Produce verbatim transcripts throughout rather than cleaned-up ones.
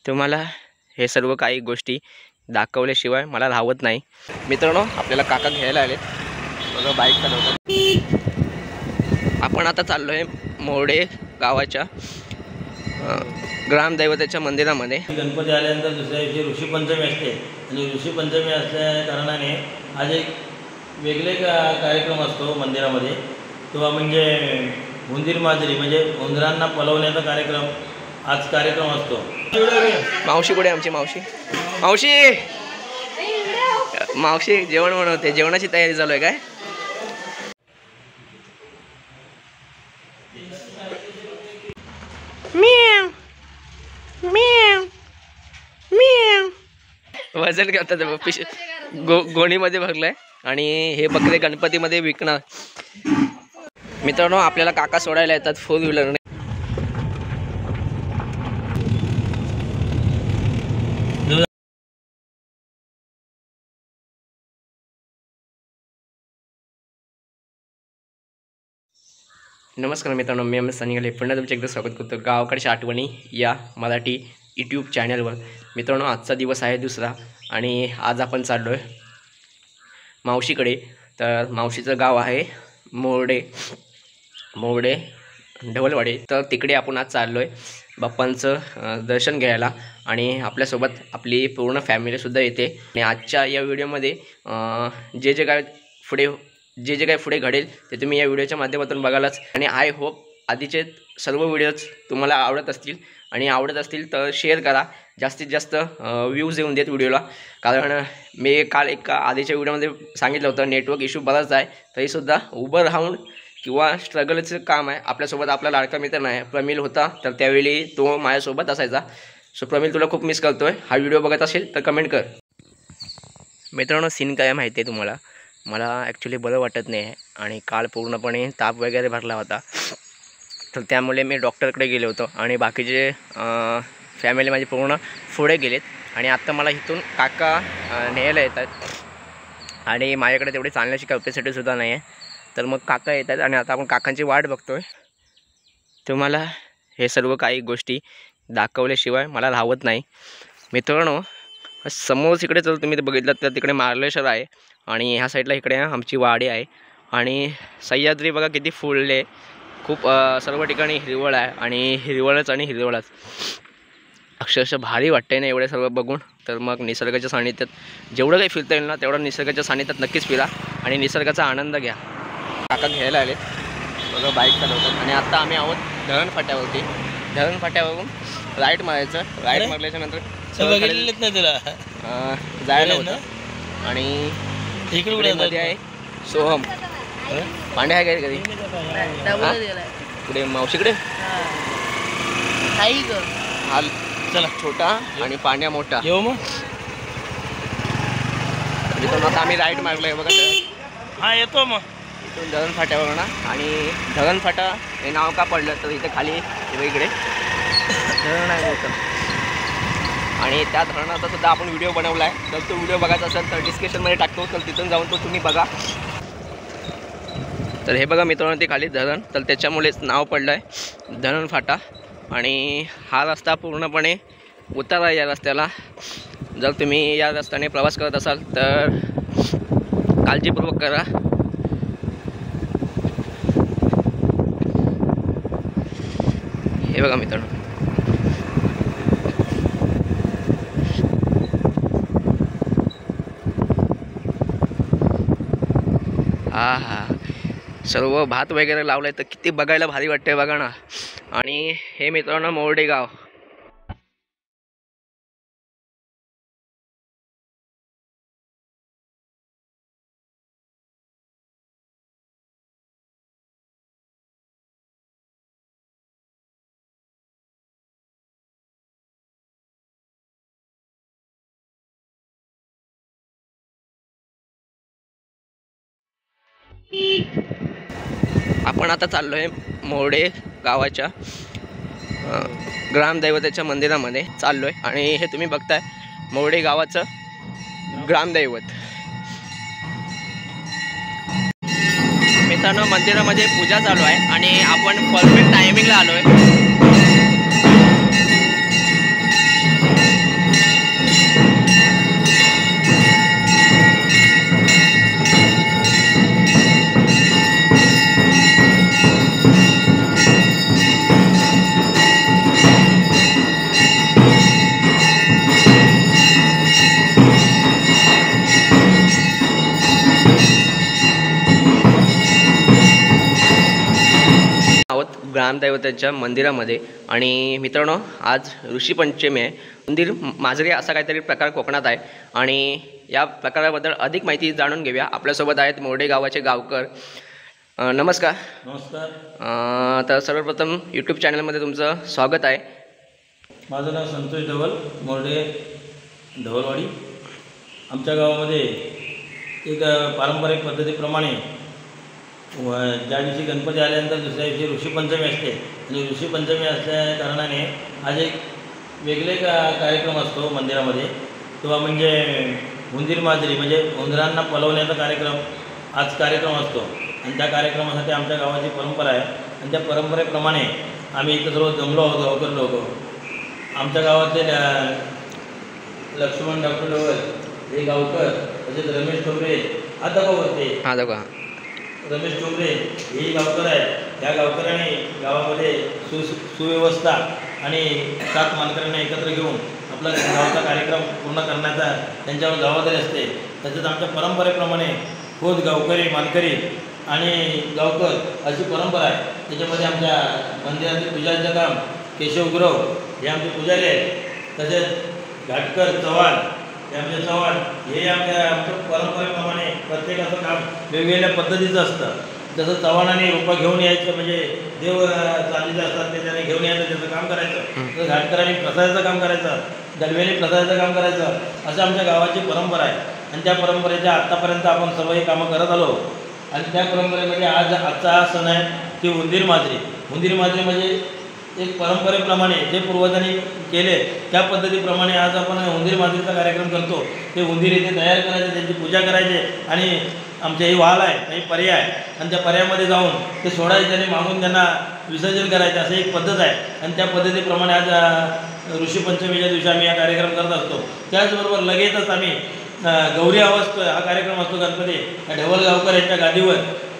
तुम्हाला हे सर्व काही गोष्टी दाखवल्याशिवाय मला राहत नाही। मित्रांनो, आपल्याला काका घ्यायला आले बघा, बाईक चालवतात। आपण आता चाललो आहे मोरडे गावाच्या ग्रामदैवताच्या मंदिरामध्ये। गणपती आल्यानंतर दुसऱ्या दिवशी ऋषीपंचमी असते आणि ऋषीपंचमी असल्या कारणाने आज एक वेगळे कार्यक्रम असतो मंदिरामध्ये। तो म्हणजे उंदीर माजरी म्हणजे उंदरांना पलवण्याचा कार्यक्रम आज कार्यक्रम असतो। मावशी कुठे आमची मावशी? मावशी मावशी जेवण बनवते, जेवणाची तयारी चालू आहे काय? म्याव म्याव म्याव वजन करतात पिश गो गोणीमध्ये भरलाय आणि हे बकरे गणपतीमध्ये विकणार। मित्रांनो, आपल्याला काका सोडायला येतात फोर व्हीलरने। नमस्कार मित्रांनो, मी एम एस सनी पुन्हा तुमचे एकदा स्वागत करतो गावाकडच्या आठवणी या मराठी यूट्यूब चॅनलवर। मित्रांनो, आजचा दिवस आहे दुसरा आणि आज आपण चाललो आहे मावशीकडे। तर मावशीचं गाव आहे मोरडे मोरडे ढवलवाडी। तर तिकडे आपण आज चाललो आहे बाप्पांचं दर्शन घ्यायला आणि आपल्यासोबत आपली पूर्ण फॅमिलीसुद्धा येते। आणि आजच्या या व्हिडिओमध्ये जे जे काय पुढे जे जे काही पुढे घडेल ते तुम्ही या व्हिडिओच्या माध्यमातून बघालाच। आणि आय होप आधीचे सर्व व्हिडिओज तुम्हाला आवडत असतील आणि आवडत असतील तर शेअर करा, जास्तीत जास्त व्ह्यूज येऊन देत व्हिडिओला। कारण मी काल एक आधीच्या व्हिडिओमध्ये सांगितलं होतं नेटवर्क इश्यू बराच आहे, तरीसुद्धा उभं राहून किंवा स्ट्रगलचं काम आहे। आपल्यासोबत आपला लाडका मित्र नाही प्रमिल होता, तर त्यावेळी तो माझ्यासोबत असायचा। सो प्रमिल, तुला खूप मिस करतो आहे। हा व्हिडिओ बघत असेल तर कमेंट कर। मित्रांनो, सीन काय माहिती आहे तुम्हाला? मला ॲक्च्युली बरं वाटत नाही आहे आणि काल पूर्णपणे ताप वगैरे भरला होता, तर त्यामुळे मी डॉक्टरकडे गेलो होतो आणि बाकीचे फॅमिली माझी पूर्ण पुढे गेलेत। आणि आत्ता मला इथून काका न्यायला येतात आणि माझ्याकडे तेवढी चालण्याची कॅपॅसिटीसुद्धा नाही आहे, तर मग काका येतात आणि आता आपण काकांची वाट बघतो आहे। तुम्हाला हे सर्व काही गोष्टी दाखवल्याशिवाय मला राहत नाही। मित्रांनो, समोर तिकडे जर तुम्ही बघितलं तर तिकडे मार्लेश्वर आहे आणि ह्या साईडला इकडे आमची वाडी आहे आणि सह्याद्री बघा किती फुलले, खूप सर्व ठिकाणी हिरवळ आहे आणि हिरवळच आणि हिरवळच। अक्षरशः भारी वाटते ना एवढे सर्व बघून। तर मग निसर्गाच्या सानिध्यात जेवढं काही फिरता येईल ना तेवढं निसर्गाच्या सानिध्यात नक्कीच फिरा आणि निसर्गाचा आनंद घ्या। काका घ्यायला आले बघा, बाईक चालवतात। आणि आत्ता आम्ही आहोत धरण फाट्यावरती। धरण फाट्यावरून राईट मारायचं, राईट मारल्याच्या नंतर नाही तुला जायला होतं। आणि इकडे मध्ये आहे सोहम पांडे आहे काय कधी पुढे मावशीकडे हा चला छोटा आणि पांड्या मोठा येऊ मग। आता आम्ही राईट मारलोय बघा। हा येतो मग इथून धरण फाट्यावर ना। आणि धरण फाटा हे नाव का पडलं तर इथे खाली इकडे धरण आहे मोठं आणि त्या धरणाचा सुद्धा आपण व्हिडिओ बनवला आहे। तर तो व्हिडिओ बघायचा असेल तर डिस्क्रिप्शनमध्ये टाकतो, तर तिथून जाऊन तो तुम्ही बघा। तर हे बघा मित्रांनो, ते खाली धरण, तर त्याच्यामुळेच नाव पडलं आहे धरण फाटा। आणि हा रस्ता पूर्णपणे उतार आहे या रस्त्याला। जर तुम्ही या रस्त्याने प्रवास करत असाल तर काळजीपूर्वक करा। हे बघा मित्रांनो, हा हा सर्व भात वगैरे लावलाय तर किती बघायला भारी वाटतंय बघा ना। आणि हे मित्रांनो मोरडे गाव। आपण आता चाललो आहे मोरडे गावाच्या ग्रामदैवताच्या मंदिरामध्ये चाललो आहे आणि हे तुम्ही बघताय मोरडे गावाचं ग्रामदैवत। मित्रांनो, मंदिरामध्ये पूजा चालू आहे आणि आपण परफेक्ट टायमिंगला आलो आहे। ग्रामदैवताच्या मंदिरामध्ये. आणि मित्रांनो, आज ऋषीपंचमी आहे. उंदीर माजरी असा काहीतरी प्रकार कोकणात आहे आणि या प्रकाराबद्दल अधिक माहिती जाणून घेऊया. आपल्यासोबत आहेत मोर्डे गावाचे गावकर. अ, नमस्कार. नमस्कार. अ, तर सर्वप्रथम यूट्यूब चॅनलमध्ये तुमचं स्वागत आहे. माझं नाव संतोष ढवल, मोर्डे ढवलवाडी. आमच्या गावामध्ये एक पारंपरिक पद्धतीप्रमाणे व ज्या दिवशी गणपती आल्यानंतर दुसऱ्या दिवशी ऋषीपंचमी असते आणि ऋषीपंचमी असल्या कारणाने आज एक वेगळे का कार्यक्रम असतो मंदिरामध्ये. तो म्हणजे उंदीर माजरी म्हणजे उंदरांना पलवण्याचा कार्यक्रम आज कार्यक्रम असतो. आणि त्या कार्यक्रमासाठी आमच्या गावाची परंपरा आहे आणि त्या परंपरेप्रमाणे आम्ही इथं सर्व जमलो आहोत गावकर लोक. आमच्या गावातले लक्ष्मण डॉक्टर ढवल हे गावकर, तसेच रमेश ठोंबरे आता गावते हां दाखवा रमेश ठोंबरे हेही गावकर आहेत. या गावकऱ्यांनी गावामध्ये सु सुव्यवस्था आणि सात मानकऱ्यांना एकत्र घेऊन आपला गावचा कार्यक्रम पूर्ण करण्याचा त्यांच्यावर जबाबदारी असते. तसेच आमच्या परंपरेप्रमाणे खोत गावकरी मानकरी आणि गावकर अशी परंपरा आहे. त्याच्यामध्ये आमच्या मंदिरातील पूजाचं काम केशव गुरव हे आमचे पुजारी आहेत. तसेच घाटकर चव्हाण हे आमचे चव्हाण हे आमच्या आमच्या परंपरेप्रमाणे प्रत्येकाचं काम वेगवेगळ्या पद्धतीचं असतं. जसं चव्हाणाने रूपा घेऊन यायचं म्हणजे देव चालीचं असतात ते त्याने घेऊन यायचं, त्याचं काम करायचं. तसं घाटकरांनी प्रसादाचं काम करायचं, दलव्याने प्रसादाचं काम करायचं, असं आमच्या गावाची परंपरा आहे. आणि त्या परंपरेच्या आत्तापर्यंत आपण सर्व हे कामं करत आलो. आणि त्या परंपरेमध्ये आज आजचा हा सण आहे की उंदीर माजरी. उंदीर माजरी म्हणजे एक परंपरेप्रमाणे जे पूर्वजांनी केले त्या पद्धतीप्रमाणे आज आपण उंदीर माजरीचा कार्यक्रम करतो. ते उंदीर इथे तयार करायचे, त्यांची पूजा करायचे आणि आमच्या ही वाल आहे काही पर्याय आणि त्या पर्यायामध्ये जाऊन ते सोडायचे आणि मागून त्यांना विसर्जन करायचं असं एक पद्धत आहे. आणि त्या पद्धतीप्रमाणे आज ऋषीपंचमीच्या दिवशी आम्ही हा कार्यक्रम करत असतो. त्याचबरोबर लगेचच आम्ही गौरी आवाज हा कार्यक्रम असतो गणपती ढवल गावकर यांच्या गादीवर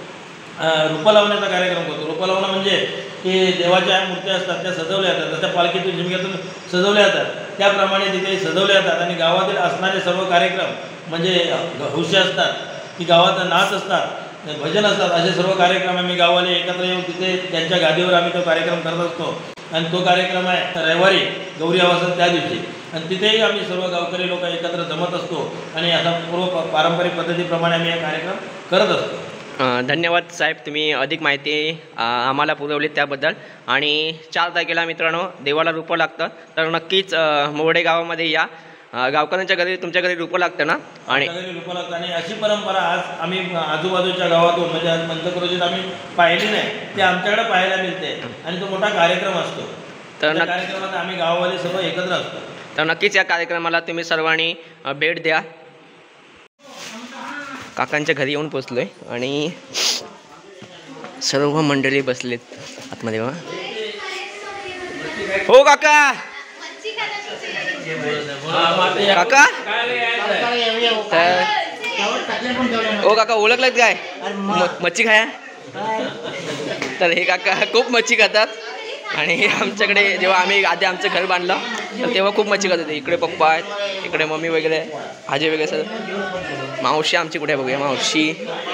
रूपा लावण्याचा कार्यक्रम करतो. रूपा लावणं म्हणजे की देवाच्या मूर्त्या असतात त्या सजवल्या जातात, जशा पालखीतून झिमक्यातून सजवल्या जातात त्याप्रमाणे तिथे सजवल्या जातात. आणि गावातील असणारे सर्व कार्यक्रम म्हणजे हौशी असतात की गावात नाच असतात, भजन असतात, असे सर्व कार्यक्रम आम्ही गावाले एकत्र येऊन तिथे त्यांच्या गादीवर आम्ही तो कार्यक्रम करत असतो. आणि तो कार्यक्रम आहे रविवारी गौरी आवासात त्या दिवशी. आणि तिथेही आम्ही सर्व गावकरी लोक एकत्र जमत असतो आणि असा पूर्व पारंपरिक पद्धतीप्रमाणे आम्ही हा कार्यक्रम करत असतो. धन्यवाद साहेब, तुम्ही अधिक माहिती आम्हाला पुरवली त्याबद्दल. आणि चार तारखेला मित्रांनो देवाला रोपं लागतं, तर नक्कीच मोर्डे गावामध्ये या. गावकऱ्यांच्या घरी तुमच्या घरी रोपं लागतं ना? आणि घरी रोपं लागतं. आणि अशी परंपरा आज आम्ही आजूबाजूच्या गावातून म्हणजे आज पंचक्रोशीत आम्ही पाहिली नाही, ते आमच्याकडे पाहायला मिळते. आणि तो मोठा कार्यक्रम असतो. तर कार्यक्रमात आम्ही गाववाले सर्व एकत्र असतो. तर नक्कीच या कार्यक्रमाला तुम्ही सर्वांनी भेट द्या. काकांच्या घरी येऊन पोचलोय आणि सर्व मंडळी बसलेत आतमध्ये. बघा हो काका काका हो काका ओळखलात काय मच्छी खाया? तर हे काका खूप मच्छी खातात. आणि आमच्याकडे जेव्हा आम्ही आधी आमचं घर बांधलं तर तेव्हा खूप मच्छी खात होते. इकडे पप्पा आहेत, इकडे मम्मी वगैरे, आजी वगैरे सर. मावशी आमची कुठे बघूया? मावशी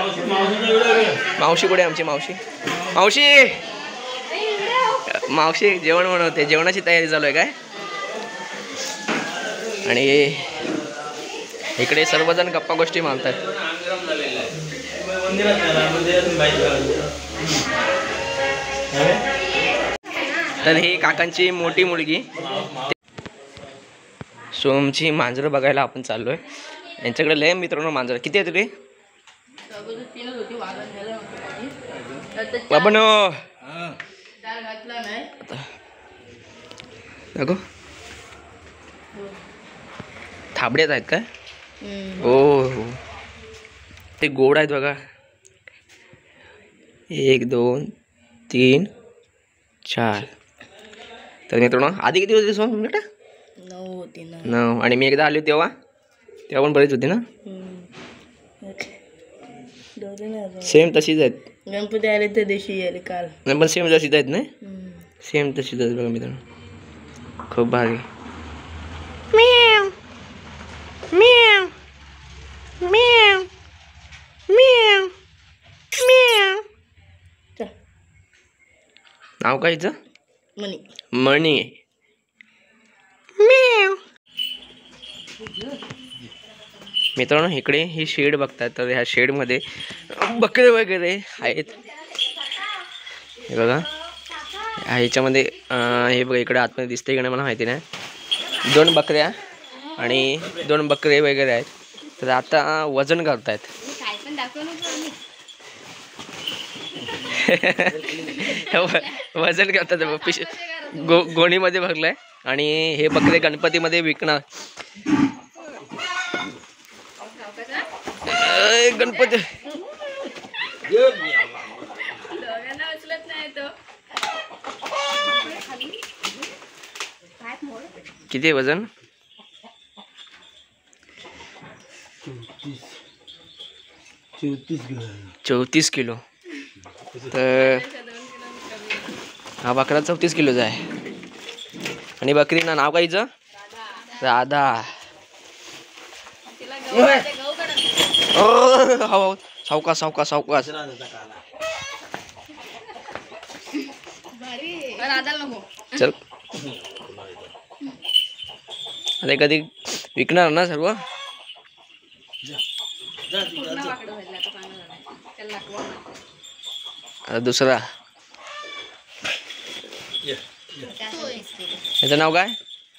मावशी कुठे आमची? मावशी मावशी मावशी जेवण बनवते, जेवणाची तयारी चालू आहे काय? आणि इकडे सर्वजण गप्पा गोष्टी मारतात. तर ही काकांची मोठी मुलगी सोमची मांजरं बघायला आपण चाललोय. यांच्याकडे लय मित्रांनो मांजरं किती आहे तुझे? बाबा नो नको थाबड्यात आहेत काय? हो ते गोड आहेत बघा. एक दोन तीन चार. तर मित्रांनो आधी किती होते सोम तुमच्याकडे? नऊ होती ना. नऊ. आणि मी एकदा आलो तेव्हा तेव्हा पण बरीच होती ना? सेम तशीच आहेत. गणपती आले त्या दिवशी आले काल. नाही पण सेम तशीच आहेत नाही? सेम तशीच आहेत बघा मित्रांनो. खूप भारी. म्याव म्याव म्याव म्याव म्याव. नाव काय हिचं? मनी. मणी. म्याव. मित्रांनो इकडे ही शेड बघताय तर ह्या शेडमध्ये बकरे वगैरे आहेत. हे बघा ह्याच्यामध्ये हे बघा इकडे आतमध्ये दिसते की नाही मला माहिती नाही. दोन बकऱ्या आणि दोन बकरे वगैरे आहेत. तर आता वजन करतायत. वजन करतात पिश गो गोणीमध्ये भरलंय आणि हे बकरे गणपतीमध्ये विकणार. गणपती किती आहे वजन? चौतीस किलो. तर हा बकरा चौतीस किलोचा आहे. आणि बकरीना नाव काय हिचं? राधा. हो सावकाश सावकाश सावकाश. चल अरे कधी विकणार ना सर्व. आता दुसरा याचं नाव काय?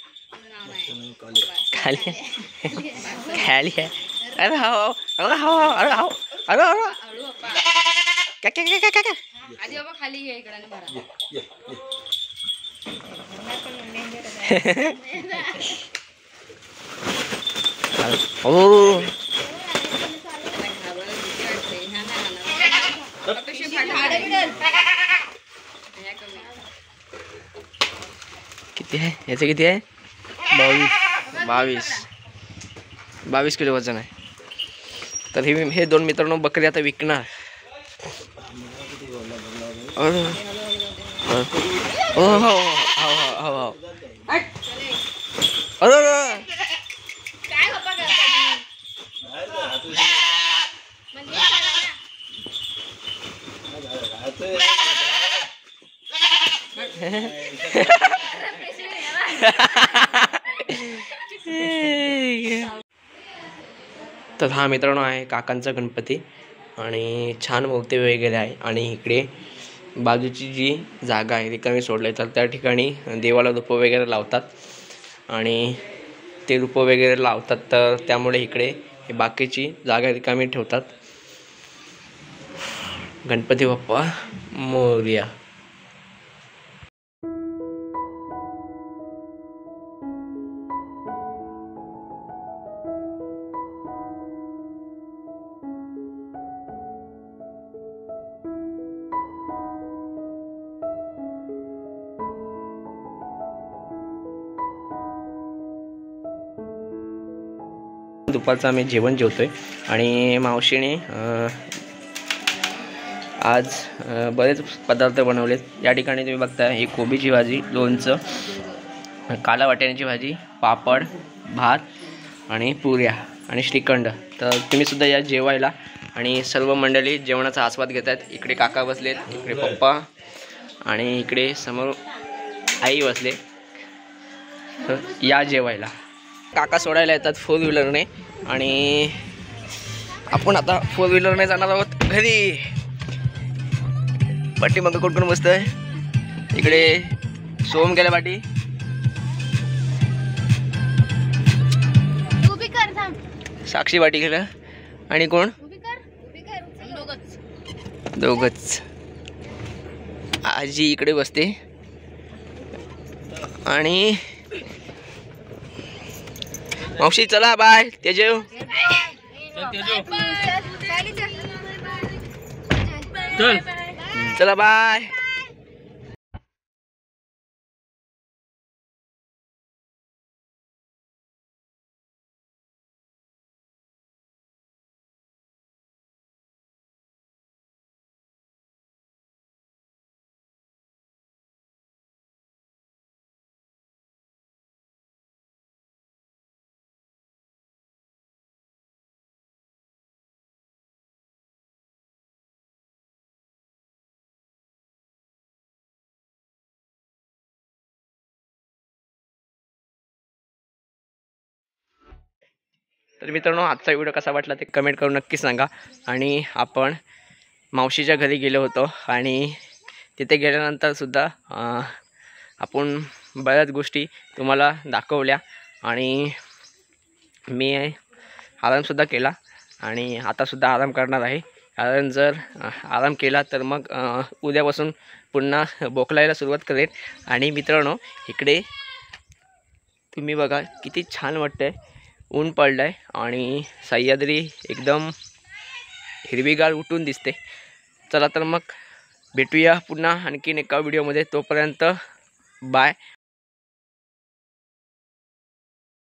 खाली खाली आहे. अरे हो अरे हो अरे हो अरे अरे काय काय काय काय काय आधी बाबा खाली घे इकडे आणि भरा. हो किती आहे याचं? किती आहे? बावीस बावीस बावीस किलो वजन आहे. तर हे हे दोन मित्रांनो बकरी आता विकणार. हो हो हो हो. अरे तर हा मित्रांनो आहे काकांचा गणपती आणि छान मूर्ती वगैरे आहे. आणि इकडे बाजूची जी जागा आहे रिकामी सोडली तर त्या ठिकाणी देवाला रोपं वगैरे लावतात आणि ते रोपं वगैरे लावतात. तर त्यामुळे इकडे हे बाकीची जागा रिकामी ठेवतात. गणपती बाप्पा मोरया. दुपारचं आम्ही जेवण जेवतोय आणि मावशीने आज बरेच पदार्थ बनवलेत. या ठिकाणी तुम्ही बघता ही कोबीची भाजी, लोणचं, काला वाटाण्याची भाजी, पापड, भात आणि पुऱ्या आणि श्रीखंड. तर तुम्ही सुद्धा या जेवायला. आणि सर्व मंडळी जेवणाचा आस्वाद घेत आहेत. इकडे काका बसलेत, इकडे पप्पा आणि इकडे समोर आई बसले. तर या जेवायला. काका सोडायला येतात फोर व्हीलरने आणि आपण आता फोर व्हीलरने जाणार आहोत घरी. पाठी मग कोण कोण बसत आहे? इकडे सोम गेल्या पाठी. साक्षी पाठी गेलं आणि कोण? दोघच. आजी इकडे बसते आणि मावशी चला बाय. तेजव चला बाय. तर मित्रांनो आजचा व्हिडिओ कसा वाटला ते कमेंट करून नक्की सांगा. आणि आपण मावशीच्या घरी गेलो होतो आणि तिथे गेल्यानंतरसुद्धा आपण बऱ्याच गोष्टी तुम्हाला दाखवल्या आणि मी आरामसुद्धा केला आणि आतासुद्धा आराम करणार आहे. कारण जर आराम केला तर मग उद्यापासून पुन्हा बोकलायला सुरुवात करेन. आणि मित्रांनो इकडे तुम्ही बघा किती छान वाटतंय, ऊन पडलं आहे आणि सह्याद्री एकदम हिरवीगार उठून दिसते. चला तर मग भेटूया पुन्हा आणखीन एका व्हिडिओमध्ये. तोपर्यंत बाय.